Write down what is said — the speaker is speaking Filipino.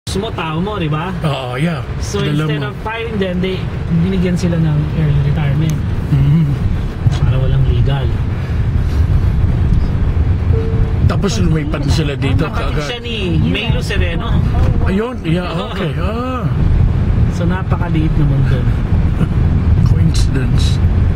mo, tao mo, di ba? Oo, yeah. So Dala instead mo. of firing them, binigyan sila ng early retirement para walang legal. Tapos lumipad na sila dito Kapatid siya kaagad. ni Melo Sereno. Ayun, yeah, okay. So napakaliit naman doon. Coincidence.